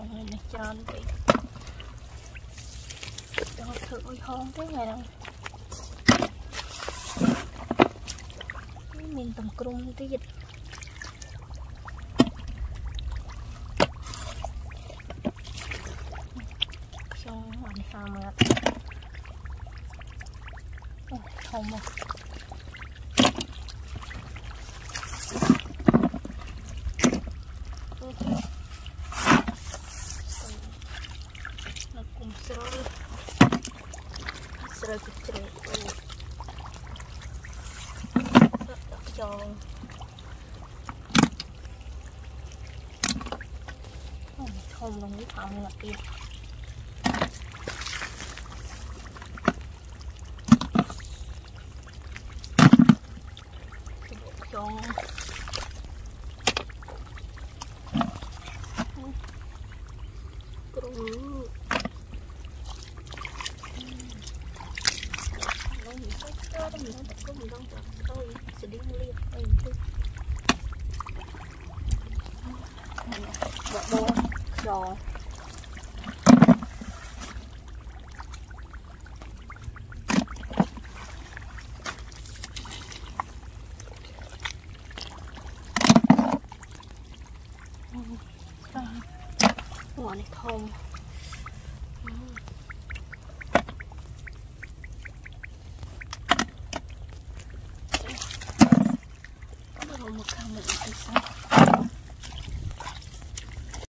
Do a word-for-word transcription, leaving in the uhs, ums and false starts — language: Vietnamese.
này này tròn vậy cho thử ôi hôn thế này đâu mình tầm crum tí dịch xong hoàn sao mà không mà nó cũng sợi sợi cái tre tròn không đồng ý phòng là kia tròn mình không có mình không có thôi sẽ đi mua liền đây thôi bột bò giò quả này thơm